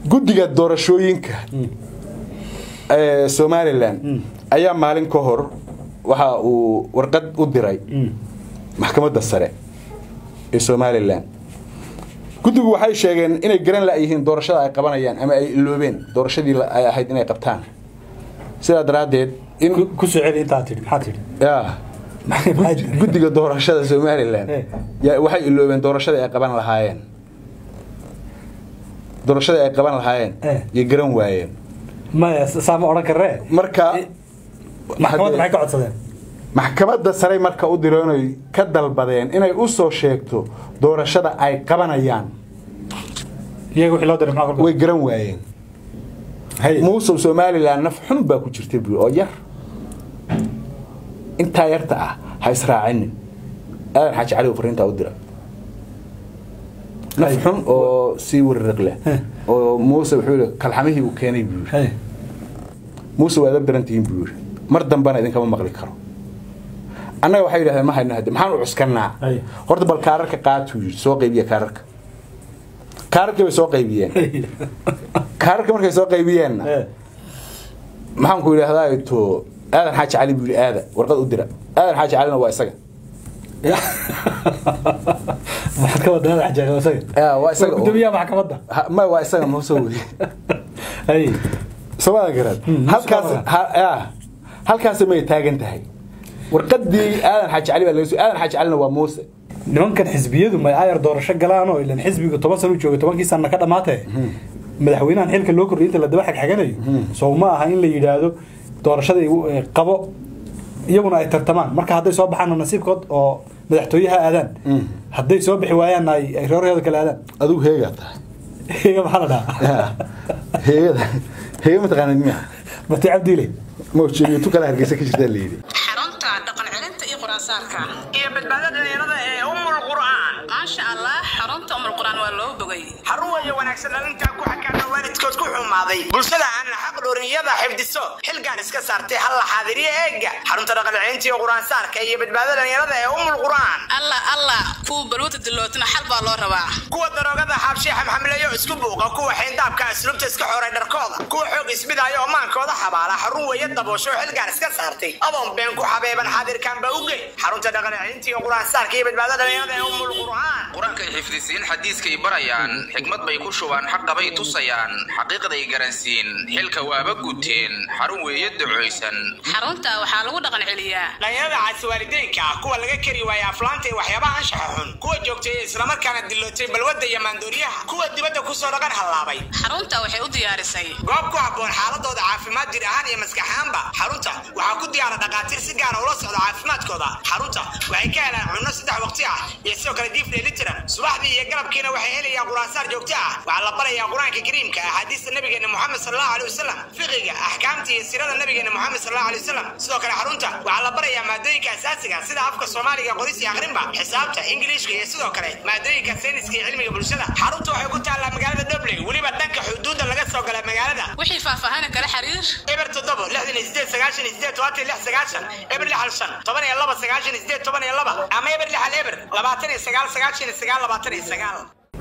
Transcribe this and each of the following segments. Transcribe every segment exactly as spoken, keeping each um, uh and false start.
guddiga doorashooyinka ee Somaliland ayaa maalin ka hor waxa uu warqad u diray maxkamadda sare ee Somaliland. guddigu waxay sheegeen inay garan la yihiin doorashada ay qabanayaan ama ay iloobeen doorashadii ay ahayd inay qabtaan sida daraadeed in ku soo celi inta tiri maxaa tiri yaa guddiga doorashada Somaliland yaa waxay iloobeen doorashada ay qaban lahaayeen doorashada ay qaban lahaayeen iyo garan waayeen ma saama oran karee marka maxkamadda maxay ka codsadeen maxkamadda sare marka u diroonay ka dalbadeen inay u soo sheegto doorashada ay qabanayaan iyagu wixii loo diray maxaa way garan waayeen hay muusul Somaliland naf xun baa ku jirtay oo yar inta yarta ah ha israacin aan xaj cali fariinta u diray naf xun oo si warraq leh oo muusa wuxuu kalxamihii uu keenay buu hay muusa waa darantiin buu mar dambana idin kama maqli karo annaga waxay yiraahdeen ma hayno hadda maxaan u cuskanaa horta bal kaararka qaatu soo qaybiya kaararka kaararka way soo qaybiyeen kaararka markay soo qaybiyeen maxaan ku yiraahdaa to aadan xaaji cali buu aada warqad u dira aadan xaaji calina waa isaga maxkamadda aadan xaaji waa isaga aa waa isaga gudoomiyaha maxkamadda ma waa isaga ma soo wari hay sabada garad halkaas aa halkaas ma taagan tahay warqadii aadan xaaji cali baa laga soo aadan xaaji calina waa Muuse nimankan xisbiyadu ma ayar doorasho galaan oo ilaa xisbiga toban sano joogo tobankii sano ka dhamaatay madaxweynahan xilka loo kordhiyay inta la daba xagxaganayo soo ma aha in la yiraahdo doorashada qabo iyaguna ay tartamaan marka haday soo baxaan nasiibkood oo madaxtooyaha aadaan haday soo bixi waayaan ay reerahooda kala aadaan adigu heega tahay heega maxaa la dhahaa heega heega ma taqaanid miya mati cabdiile ma jiyo tu kala hargeysa ka jirta leeydi xarunta dhaqan celinta iyo quraansaarka iyo badbaadada dhalinyarada ee Ummul Qur'aan ma sha Allah xarunta Ummul Qur'aan waa loo bogay xarun way wanaagsan dhalinta ku xakaana waalidkood ku xumaaday bulshada aan xaq dhoorinayada xifdiso xilgaan iska saartay hal xaadiriye eega xarunta dhaqan celinta iyo quraansaarka iyo badbaadada dhalinyarada ee Ummul Qur'aan Allah Allah ku balwada dilootna xal baa loo rabaa kuwa daroogada xabshi xamxamleeyo isku buuqa kuwa xindaabka asluubta iska xoray dharkooda kuwa xoog isbidaayo maankooda xabaala xarun way daboosho xilgaan iska saartay adoon been ku xabeeban xaadirkan ba uge xarunta dhaqan celinta iyo quraansaarka iyo badbaadada dhalinyarada ee Ummul Qur'aan quraanka ay xifdisiin xadiiska ay barayaan xikmad bay ku shubaan xaq bay tusayaan xaqiiqada ay garansiin xilka waaba guuteen xarun weeye duceysan xarunta waxa lagu dhaqan celiyaa dhalinyarada caasiwaalideynka kuwa laga kari waaya aflaanta waxyaabaha anshaxa xun kuwa joogtay isla markaana dilootay balwada iyo maandooriyaha kuwa dibadda ku soo dhaqan halaabay xarunta waxay u diyaarisay goob ku habboon xaaladooda caafimaad jir ahaan iyo maskax ahaanba xarunta waxa ku diyaara dhaqaatiir si gaar ah ula socda caafimaadkooda xarunta waxay ka helaan cunno saddex waqti ah iyo sidoo kale diif dheelitiran subaxdii iyo galabkiina waxay helayaan quraansaar joogto ah waxa la barayaa quraanka kariimka ah hadiista nabigeena Muhammad sallallahu alayhi wasallam fiqiga ahkaamta iyo sirada nabigeena Muhammad sallallahu alayhi wasallam sidoo kale xarunta waxa la barayaa maadooyinka asaasiga sida afka Soomaaliga qoris iyo akhrinba xisaabta Ingiriiska iyo sidoo kale maadooyinka sayniska iyo cilmiga bulshada xarunta waxay ku taallaa magaalada Dublin waliba dhanka xuduudda laga soo galay magaalada wixii faahfaahin kala xiriir eber toddoba lixdan iyo siddeed sagaashan iyo siddeed toban iyo lix sagaashan eber lix hal shan toban iyo laba sagaashan iyo siddeed toban iyo laba ama eber lix hal eber labaatan iyo sagaal sagaashan iyo sagaal labaatan iyo sagaal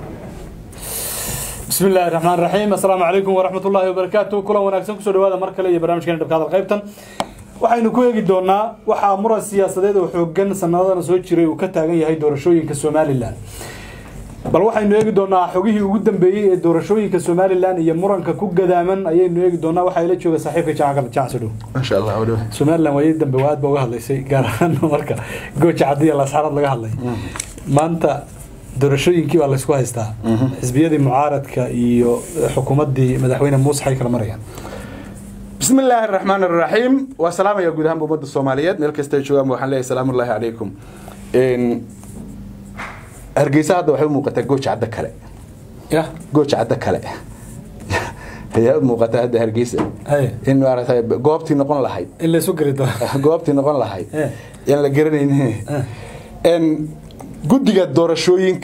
بسم الله الرحمن الرحيم السلام عليكم ورحمة الله وبركاته كل وناكسن كسر هذا مركل يا برنامج كنا بهذا القيبتن waxaynu ku eegi doonaa waxa muran siyaasadeed oo xoogan sanadada soo jiray uu ka taagan yahay doorashooyinka Soomaaliland bal waxaynu eegi doonaa xogihii ugu dambeeyay ee doorashooyinka Soomaaliland iyo muranka ku gadaaman ayaynu eegi doonaa waxa ay la jooga saaxiibka Jacaal Jacsado ma sha Allah wada Soomaaliland way dambe waad baa uga hadlaysay gaar ahaan marka gooja cadiya la saarad laga hadlay maanta doorashooyinkii waa la isku haystaa xisbiyadii mucaaradka iyo xukuumadii madaxweyne Muuse xay kala marayaan بسم الله الرحمن الرحيم والسلام يا جودهم بمد الصوماليات ملك استيجوا وحن لي سلام الله عليكم إن هرجيسة هذا وحيد موقته جوش عدك كله يا جوش عدك كله هي موقته هذا هرجيسة إنه عرفت جوابتي نقول لهاي اللي سكر ده جوابتي نقول لهاي يعني لجرني إن جودي الدور شوينك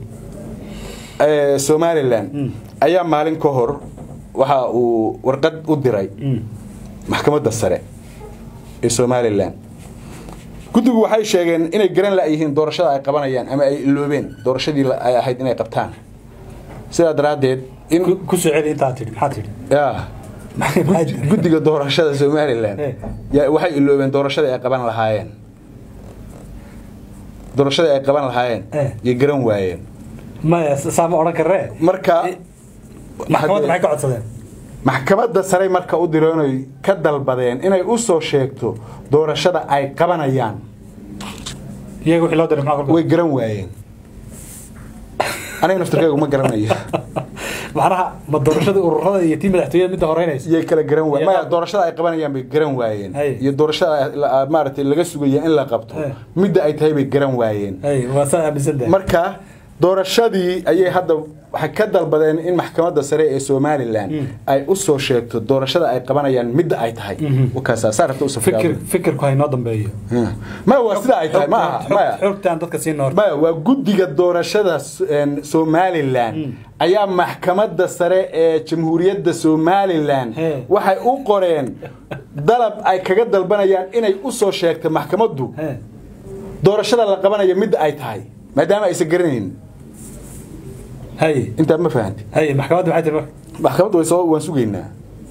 Somaliland أيام مالين كهور waxa uu warqad u diray maxkamadda sare ee Somaliland guddigu waxay sheegeen inay garan la yihiin doorashada ay qabanayaan ama ay iloobeen doorashadii ay ahayd inay qabtaan sida daraadeed in ku soo celi inta tiri maxaa tiri ya guddiga doorashada Somaliland ya waxay iloobeen doorashada ay qaban lahaayeen doorashada ay qaban lahaayeen iyo garan waayeen ma saama oran karee marka maxkamadda maxay ka codsadeen maxkamadda sare marka u diroonay ka dalbadeen inay u soo sheegto doorashada ay qabanayaan iyagu wixii loo diray maxaa way garan waayeen aniga naftirkaygu ma garanayo macnaha ma doorashada ururada iyo tii madaxtooyada mid horeynaysa iyo kala garan waayeen ma doorashada ay qabanayaan bay garan waayeen iyo doorashada maartay laga sugayo in la qabto midda ay tahay bay garan waayeen ay waa saaxiibsan marka doorashadii ayay hadda waxa ka dalbadeen in maxkamadda sare ee Somaliland ay u soo sheegto doorashada ay qabanayaan midda ay tahay wakaasa saarta u safrado fikir fikirku ay noo dambeeyo ma waa sida ay tahay ma ma xogtaan dadka si noor ma waa guddiga doorashada Somaliland ayaa maxkamadda sare ee Jamhuuriyadda Somaliland waxay u qoreen dalab ay kaga dalbanayaan inay u soo sheegto maxkamaddu doorashada la qabanayo midda ay tahay maadaama ay sagaranayn هاي انت ما فهمت هاي محكمة waxay tir maxkamad way soo waan sugeynaa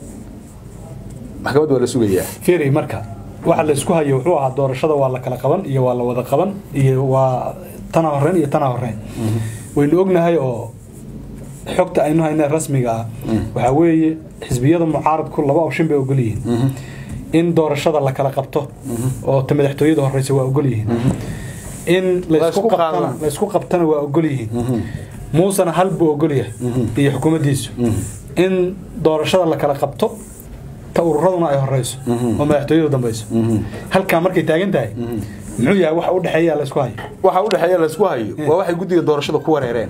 maxkamad wala sugaya fiiri marka waxa la isku hayo wuxuu ahaa doorashada waa la kala qaban iyo waa la wada qaban iyo waa tan horreyn iyo tan horreyn waynu ognahay oo xogta aynu hayna rasmiga ah waxa weeye xisbiyada mucaaradku laba option bay ogol yihiin in doorashada la kala qabto oo ta madaxtooyada horeysa waa ogol yihiin in la isku qabtana la isku qabtana waa ogol yihiin موسى هل بوغليه iyo xukuumadiisu in doorashada la kala qabto tawraduna ay horeyso oo madaxtooyadu dambayso halka markay taagan tahay muxuu yahay wax u dhaxeeya la isku hayo waxa u dhaxeeya la isku hayo waa waxay guddiga doorashada ku wareereen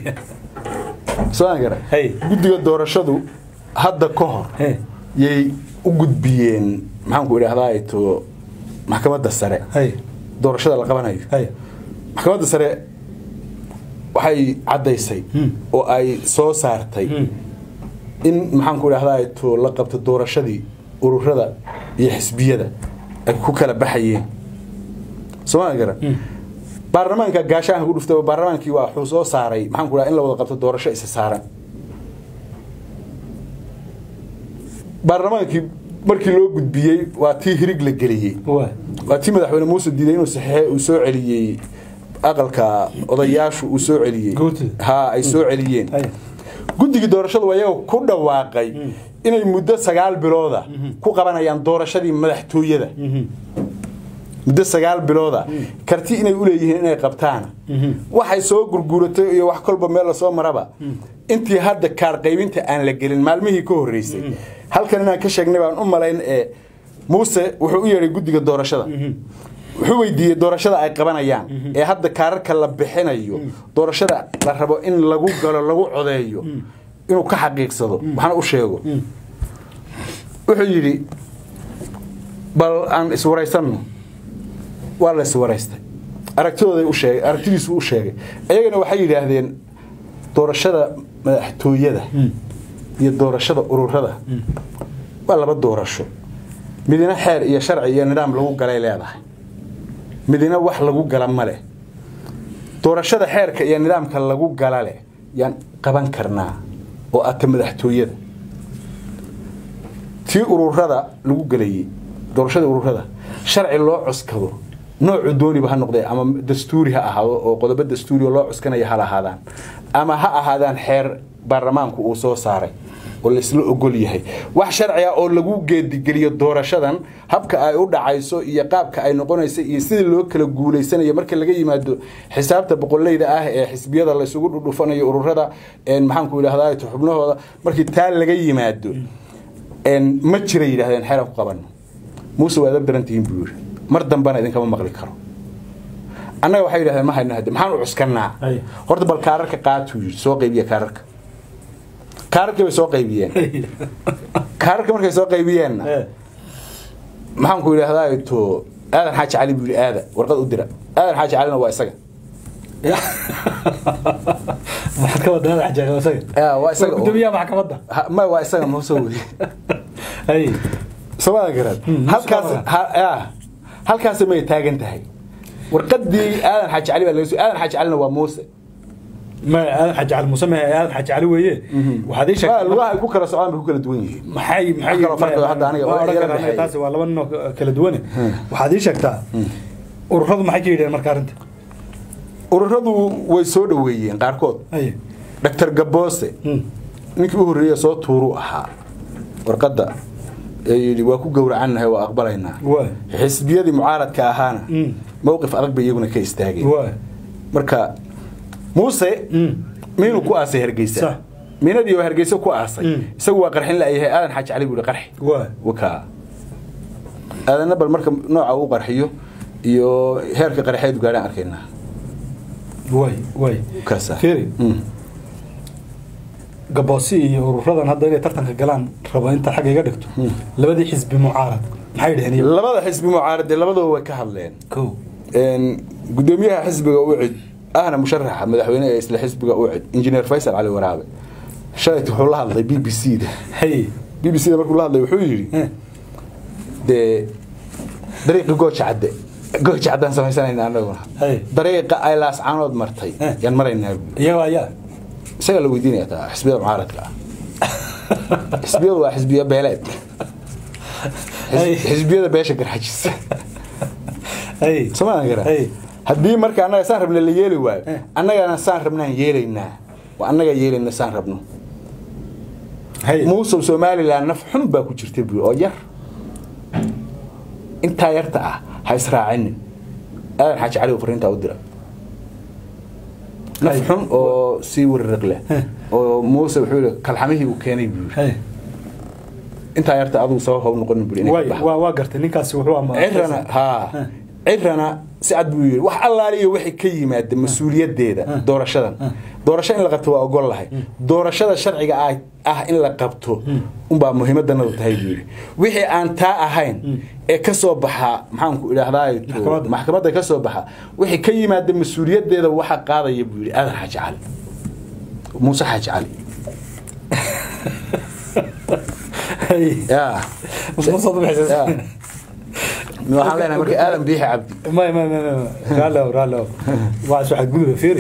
soo gara hay guddiga doorashadu hadda ka hor yay u gudbiyeen maxaan ku idhaahdaa ito maxkamadda sare hay doorashada la qabanayo hay maxkamadda sare waxay cadaysay oo ay soo saartay in maxaan ku idhaahdaa ito la qabto doorashadii ururada iyo xisbiyada ay ku kala baxayeen soo gara baarlamaanka gaashaanka ku dhuftay baarlamaankii waa wuxuu soo saaray maxaan ku idhaahdaa in la wada qabto doorasho isa saaran baarlamaankii markii loo gudbiyay waa tii hirig la geliyay waa tii madaxweyne Muuse diiday inuu saxiix uu soo celiyay aqalka odayaashu uu soo celiyay ha ay soo celiyeen guddiga doorashada wayaa ku dhawaaqay inay muddo sagaal bilooda ku qabanayaan doorashadii madaxtooyada muddo sagaal bilooda karti inay u leeyihiin inay qabtaan waxay soo gurguuratay iyo wax kolba meel la soo maraba intii hadda kaar qaybinta aan la gelin maalmihii ka horeysay halkan inaan ka sheegnay baan u malayn ee Muuse wuxuu u yeeray guddiga doorashada wuxuu weydiiyay doorashada ay qabanayaan ee hadda kaararka la bixinayo doorashada la rabo in lagu galo lagu codeeyo inuu ka xaqiiqsado waxana u sheego wuxuu yiri bal aan iswareysano waa la iswareystay aragtidooda u sheegay aragtidiisu u sheegay ayagana waxay yiraahdeen doorashada madaxtooyada iyo doorashada ururada waa laba doorasho midna xeer iyo sharci iyo nidaam lagu galay leedahay midna wax lagu gala male doorashada xeerka iyo nidaamka lagu gala leh yaan qaban karnaa oo aad madaxtooyada tii ururada lagu galayay doorashada ururada sharci loo cuskado nooc dooniba ha noqday ama dastuuri ha ahaado oo qodobo dastuuri loo cuskanaya ha lahaadaan ama ha ahaadaan xeer baarlamaanku uu soo saaray oo la isla ogol yahay wax sharci ah oo lagu geedigeliyo doorashadan habka ay u dhacayso iyo qaabka ay noqonayso iyo sidii loo kala guuleysanayo marka laga yimaado xisaabta boqolleyda ah ee xisbiyada la isugu dhufanayo ururada een maxaan ku ilaahay xubnahooda markii taal laga yimaado een ma jira yiraahdeen xeer ku qaban Muuse waa darantiin buur mar dambana idin kama maqli karo annaga waxay yiraahdeen ma hayna hadda maxaan u cuskanaa horta bal kaararka qaatu soo qaybiya kaararka kaararka way soo qaybiyeen kaararka markay soo qaybiyeen maxaan ku ilaahay to aadan xaaji cali buuli aada warqad u dira aadan xaaji calina waa isaga maxkamadda aadan xaaji waa isaga aa waa isaga gudoomiyaha maxkamadda ma waa isaga ma soo wadi ay sabada garad halkaas aa halkaas ma taagan tahay warqadii aadan xaaji cali baa laga soo aadan xaaji calina waa Muuse ما أنا حاج على المسمى أنا حاج علي ويه وهذه شيء ما الواحد كوكرة سؤال بكل دوينه محي محي هذا أنا وأنا تاس ولا منه كل دوينه وهذه شيء تا ورفض محي كيدين مركارنت ورفضوا ويسود ويين قاركود أيه دكتور جبوسي نكبه الرئيس صوت تروحها ورقدة يلي واكو جور عنها وأقبلنا حسبية معارض كأهانا موقف أرق بيجونا كيستاجي مركا موسى مين كو أسي هرجيسة مين اللي هرجيسة كو أسي سوى قرحين لا إيه أنا حاج عليه ولا قرح وكا هذا نبل مركب نوع أو قرحيه يو هرك قرحيد وقاعدين أركينا واي واي كاسة خيري قباسي ورفضان هذا اللي ترتن الجلان ربع أنت حاجة جدكتو لبدي حزب معارض محيد هني لبدا حزب معارض لبدا هو كهلين كو إن قدوميها حزب وعد أنا مشرح مدحوينه إسلا حزب وعد إنجنير فيصل علي ورابع شايت حولها الله بي بي سي ده هي بي بي سي ده بقول الله وحويري ده طريق جوش عدة جوش عدة سمع سنة أنا هي طريق أيلاس عنود مرتي يعني مرينا يا ويا سأل لو يديني أتا حزبية معارض كا حزبية وحزبية بلاد حزبية بيش كرحجس هي سمعنا كده هي هدي مركا أنا سان ربنا اللي يلي واي أنا أنا سان ربنا يلينا وأنا يلينا سان ربنا هي موسى وسومالي لأن نفحن باكو ترتبي أجر أنت يرتع هيسرع عني أنا حاج عليه وفرنت أودرا نفحن أو سيور الرجلة أو موسى وحوله كالحميه وكاني بيور أنت يرتع أبو سواه ونقول نبرين واي واقرت نكاس وحوه ما عرنا ها عرنا سعد بيور وح الله ليه وحي كيماد مسؤولية ديدا دورشة دورشة إن لقبته وأقول لها دورشة الشرعية آه آه إن لقبته أم بقى مهمة دنا وتهاي بيور وحي أنت أهين كسب بحا محامك إلى هذا محكمة كسب بحا وحي كيماد مسؤولية ديدا وح قاضي يبيور هذا حاج علي موسى حاج علي يا مصطفى بحساس waxaan leenahay markii aadan biixi cabdi ما ما ما raalo raalo waa soo xad gudub fiiri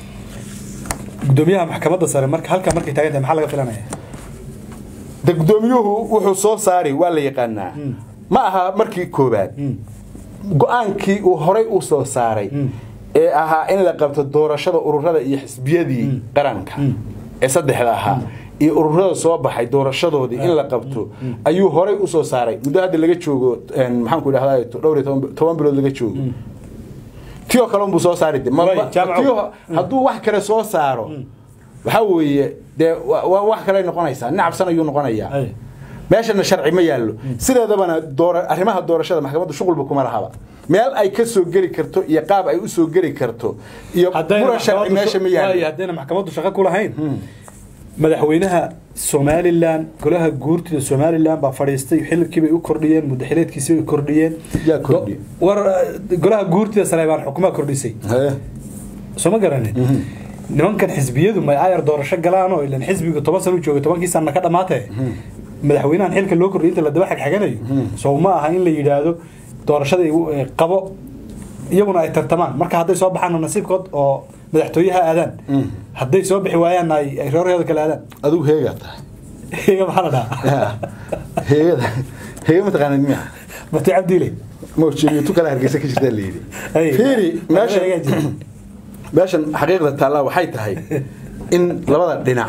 gudoomiyaha maxkamadda sare marka halka markay taagan tahay maxaa laga filanaya guddoomiyuhu wuxuu soo saaray waa la yaqaanaa ma aha markii koobaad go'aankii uu horay u soo saaray ee ahaa in la qabto doorashada ururada iyo xisbiyadii qaranka ee saddexda ahaa iyo ururada soo baxay doorashadoodii in la qabto ayuu horay u soo saaray muddo hadda laga joogo maxaan ku idhahdaa dhowr iyo toban bilood laga joogo tiyo kale uu soo saaray tiyo hadduu wax kale soo saaro waxa weeye de wax kale noqonaysa nacabsan ayuu noqonayaa meeshana sharci ma yaalo sideedabana door arrimaha doorashada maxkamaddu shuqulba kuma lahaba meel ay ka soo gali karto iyo qaab ay u soo gali karto iyo bura sharci meesha ma yaalo haddana maxkamaddu shaqo ku lahayn madaxweynaha Somaliland golaha guurtida Somaliland baa fadhiistay xilkii bay u kordhiyeen muddaxileedkiisa ay kordhiyeen yaa kordhiyay war golaha guurtida Saleebaan xukuumad kordhisay soo garanay nimankan xisbiyadu ma ayar doorasho galaan oo ilaan xisbiga toban sano jooga tobankii sano ka dhamaatay madaxweynahan xilka loo kordhiyay inta la daba xag xaganayo soo ma aha in la yiraahdo doorashada qabo iyaguna ay tartamaan marka hadday soo baxaan nasiibkood oo madaxtooyaha aadaan hadday soo bixi waayaan ay reerahooda kala aadaan adigu heega tahay heega maxaa dhahaa heega heega ma taqaanid miya mati cabdiile ma jiray tu kala hargeysa ka jirta leeydi fiiri meesha meeshan xaqiiqda taala waxay tahay in labada dhinac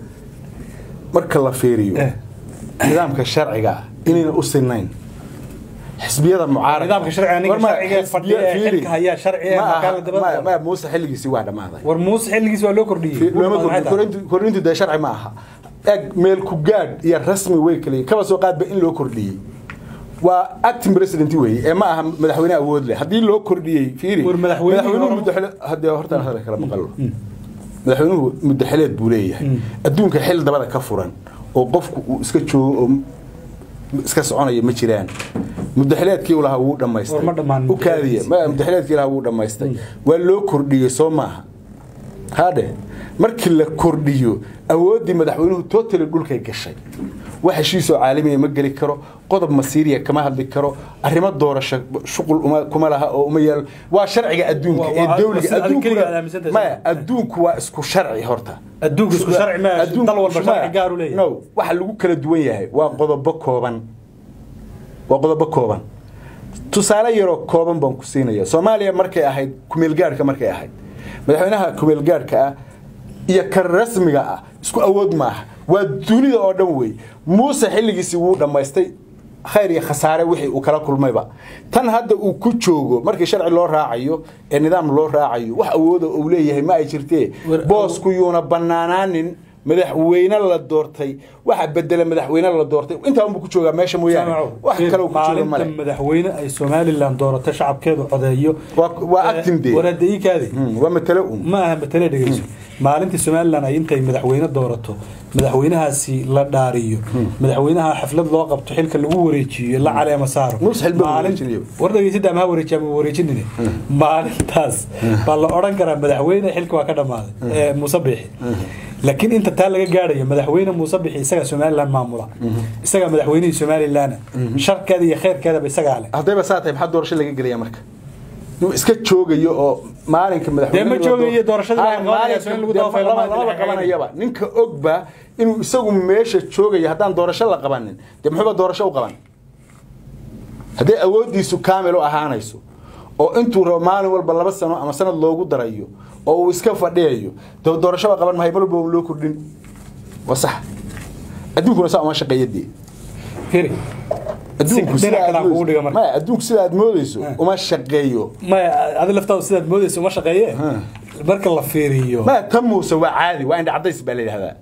marka la fiiriyo nidaamka sharciga inayna u sinayn حسبية المعارضة نظام الشرعي أنا شرعي فدي حلك هي شرعي ما ما موسى حلقي سوى ده ما هذا ورموس حلقي سوى لو كردي كورنت كورنت ده شرعي معها ميل كوجاد يا رسمي ويكلي كما سوقات بين لو كردي وأكتم بريسيدنتي وي ما هم مدحونا أود له هدي لو كردي فيري مدحونا مدحل هدي هرتنا هذا كلام قالوا مدحونا مدحلات بولية الدون كحل ده بدأ كفران وقفك وسكتشو iska soconaya ma jiraan muddaxileedkii uu lahaa uu dhameystay u kaadiye ma muddaxileedkii lahaa uu dhameystay waa loo kordhiyay Soomaha hade markii la kordhiyo awoodii madaxweynuhu totally dhulka gashay waxa shiisoo caalamiga ma gali karo qodob masiiriya kama hadli karo arrimo doorasho shuqul uma kuma laha oo uma yeel waa sharciga adduunka ee dawliga adduunka ma adduunku waa isku sharci horta adduunku isku sharci ma dal walba sharci gaar u leeyahay no waxa lagu kala duwan yahay waa qodobo kooban waa qodobo kooban tusaale yaro kooban baan ku siinaya Soomaaliya markay ahayd kumeel gaarka markay ahayd madaxweynaha kumeel gaarka ah iyo ka rasmiga ah isku awood ma aha waa dunida oo dhan way Muuse xilligiisii wuu dhameystay khayr iyo khasaare wixii uu kala kulmayba tan hadda uu ku joogo markii sharci loo raacayo ee nidaam loo raacayo wax awood uu leeyahay ma ay jirtee boosku yuuna banaanaanin madaxweyne la doortay waxa bedela madaxweyne la doortay inta uu ku jooga meesha mooyaan wax kale uu ku jooga male madaxweyne ay Soomaaliland dooratay shacabkeedu codeeyo waa actinde waradii kaadi waa matalo ma aha matalo dhageyso maalintii Soomaaliland ay intay madaxweyne doorato madaxweynahaasi la dhaariyo madaxweynaha xaflad loo qabto xilka lagu wareejiyo la caleema saaro wardageysiida ma wareejiyay wareejinine maalintaas baa la oran karaa madaxweyne xilka waa ka dhamaaday ee Muuse Biixi laakiin inta taa laga gaarayo madaxweyne Muuse Biixi isaga Soomaaliland maamula isaga madaxweynaha Soomaaliland sharkeeda iyo khayrkeeda ba isaga leh hadaba saatay maxaa doorasho laga galaya marka inuu iska joogayo oo maalinka madaxweyne ma joogayo doorashada lagu doofay laba qabanayaba ninka ogba inuu isagu meesha joogayo hadaan doorasho la qabanin de muxuu doorasho u qaban hadii awoodiisu kaamil u ahaanayso oo intuu rabo maalin walba laba sano ama sanad loogu darayo oo uu iska fadhiyo doorasho qaban ma haybalba loo kordhin wasax adduunku saa ma shaqeeyadii hiri adduunku sida ugu dhiga marka ma adduunku sida aad moodayso uma shaqeeyo ma aad laftaadu sida aad moodayso uma shaqeeye marka la fiiriyo ma tamuusa waa caadi waa indha cadays baa la yiraahdaa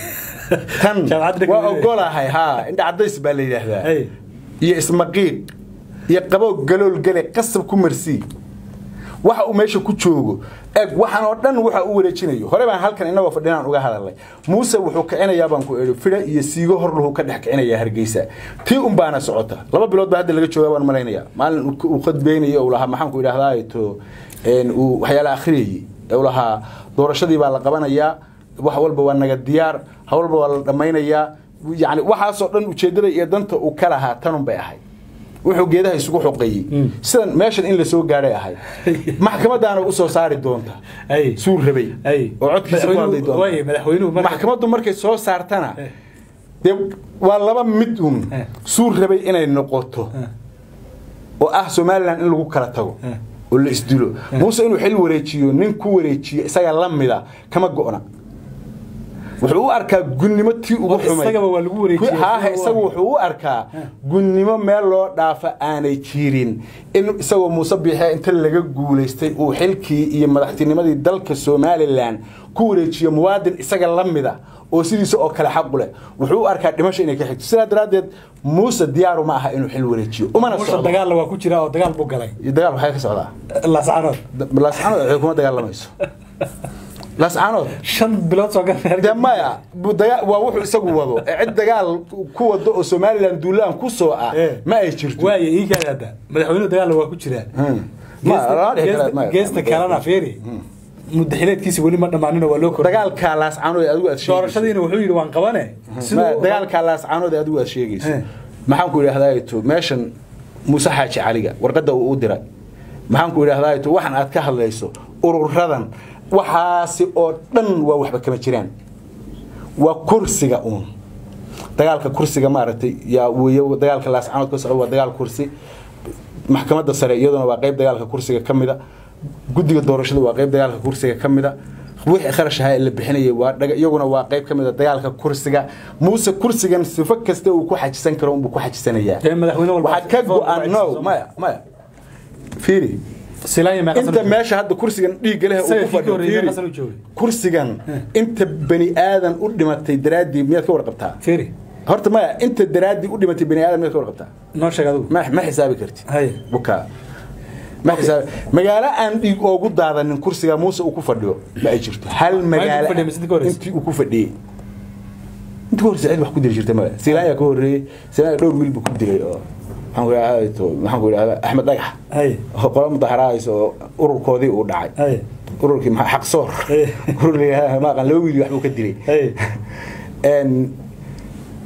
tan waa ogolahay ha indha cadays baa la yiraahdaa iyo ismaqiid iyo qabow galool gale qasab ku marsi waxa uu meesha ku joogo eeg waxaan oo dhan waxa uu wareejinayo hore baan halkan inagoo fadhinaan uga hadalay Muuse wuxuu kicinayaa baan ku eeyo fida iyo siigo hor loo ka dhex kicinaya Hargeysa tii un baana socota laba bilood baa hadda laga joogaa waan maleynaya maalin uu qadbeynayo uu laha maxaan ku yiraahdaa to een uu waxyaala akhriyay uu laha doorashadii baa la qabanayaa wax walba waa naga diyaar hawlba waa la dhameynaya yaani waxa soo dhan ujeedada iyo danta uu kala ha tan bay ahay wuxuu geedaha isugu xoqeeyay sidan meeshan in la soo gaaray ahay maxkamadaana u soo saari doonta ay suu rabay ay oo codkiisa ku hadlay doonta way madaxweynuhu maxkamadu markay soo saartana de waa laba mid un suu rabay inay noqoto oo ah Soomaaliland in lagu kala tago oo la isdilo Muuse inuu xil wareejiyo nin ku wareejiyo isaga la mida kama go'na wuxuu u arkaa gunnimo tii ugu xumay isaga waa lagu wareejiyay ha isaga wuxuu u arkaa gunnimo meel loo dhaafa aanay jirin in isagoo Muuse Biixi inta laga guuleystay uu xilkii iyo madaxtinimadii dalka Soomaaliland ku wareejiyo muwaadin isaga la mida oo sidiisa oo kala xaq u leh wuxuu u arkaa dhimasho inay ka xigto sida daraadeed Muuse diyaar uma aha inuu xil wareejiyo umana soo dagaal waa ku jira oo dagaal buu galay dagaal waxa ka socdaa la saanood la saanood ay kuma dagaalamayso lascaanood shan bilood soo gaar jamaya budaya waa wuxuu isagu wado cid dagaal ku wado oo Soomaaliland duulaan ku soo ah ma ay jirto way ii kaada madaxweynuhu dagaal waa ku jiraan ma geesta kalena feeri muddaxileedkiisa wali ma dhamaanina waa loo kordhay dagaalka lascaanood adigu aad sheegayso doorashadiina wuxuu yiri waan qabane dagaalka lascaanood adigu aad sheegayso maxaan ku yiraahdaa to meeshan Muuse Xaaji Caliga warqada uu u diray maxaan ku yiraahdaa to waxan aad ka hadlayso ururadan waxaasi oo dhan waa waxba kama jiraan waa kursiga uun dagaalka kursiga maartay yaa weeyo dagaalka laascaanood ka socdo waa dagaal kursi maxkamadda sare iyaduna waa qayb dagaalka kursiga kamida guddiga doorashada waa qayb dagaalka kursiga kamida wixii kharash ahaa la bixinayay waa iyaguna waa qayb kamida dagaalka kursiga Muuse kursigan sifo kasta uu ku xajisan karo uu ku xajisanayaa waxa ka go'an no maya maya fiiri سلايم ما انت ماشي هذا كرسي ديق له او كرسيgan inta bani aadan u dhimatay daraadii miyaad ka warqabtaa fiiri horta ma inta daraadii u dhimatay bani aadan miyaad ka warqabtaa noo sheeg adigu ma ma xisaabi karti hay buka ma xisaab magaala aan dhiig ugu daadanin kursiga Muuse uu ku fadhiyo ma ay jirto hal magaala intii uu ku fadhiyay inta kursi cid wax ku diri jirtay ma silaaya ka horeeyay silaaya dhowr wiil buu ku diray oo waxaan ku yiraahdaa waxaan ku yiraahdaa Axmed Dhagax hay qolo mudaharaayso ururkoodii uu dhacay hay ururkii ma xaq soor ururkii ma qan loo wiil wax uu ka diray hay en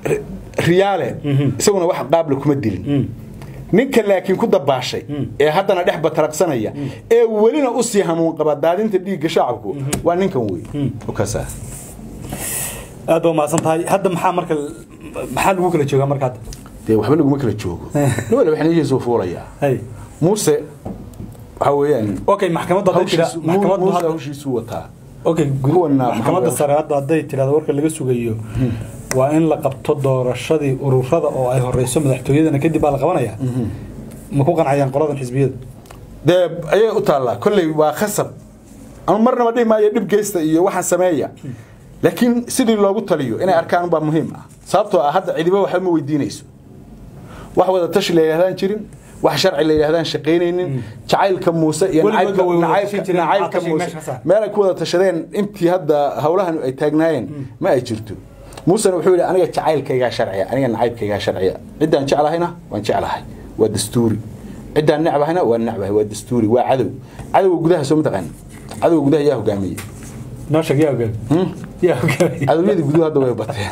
riyaale isaguna wax qaabla kuma dilin ninka laakiin ku dabaashay ee haddana dhex bataraqsanaya ee welina u sii hamuun qaba daadinta dhiigga shacabku waa ninkan weey oo kaasa aad oo maasan tahay hadda maxaa marka maxaa lagu kala joogaa marka hadda dee waxba lagu kala joogo wala waxaan iisoo fuulaya hay muuse waxa weeyaan okay maxkamadda hadda tira maxkamadda hadda hawshiisu wataa okay kuwana maxkamadda sare hadda haday tirada warka laga sugayo waa in la qabto doorashadii ururada oo ay horeyso madaxtooyadana kadib baa la qabanaya ma ku qancayaan qoladan xisbiyada dee ayay u taala kulli waa khasab ama marnaba dhimaaya dib geysta iyo waxaan sameeya laakiin sidii loogu taliyo inay arkaan baa muhiim ah sababtoo ah hadda cidiba waxa ma weydiinayso wax wada tashi la yiraahdaan jirin wax sharci la yiraahdaan shaqeynaynin jacaylka Muuse iyo nacaybka nacaybka nacaybka Muuse meel ay ku wada tashadeen intii hadda hawlahan ay taagnaayeen ma ay jirto Muuse wuxuu yiri aniga jacaylkayga sharciya aniga nacaybkayga sharciya cidaan jeclahayna waan jeclahay waa dastuuri cidaan nacbahayna waa nacbahay waa dastuuri waa cadow cadow gudaha soo maqan cadow gudaha yaa hogaamiye ناشك يا وقال يا وقال هذا ميد جودها دوا بطل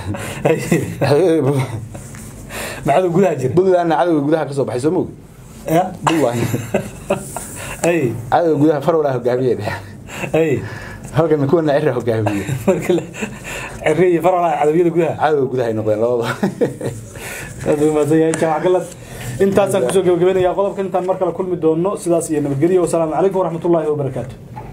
ما عاد جودها جري بدو أنا عاد جودها كسب حيسموه يا بالله أي عاد جودها فروا له جابية أي هو كان يكون عره جابية عرية فروا له عاد جودها جودها عاد جودها ينقل الله هذا ما زي هيك عقلت أنت أصلا كسر جبنا يا قلب كنت مركل كل مدونو سداسية نبجري والسلام عليكم ورحمة الله وبركاته.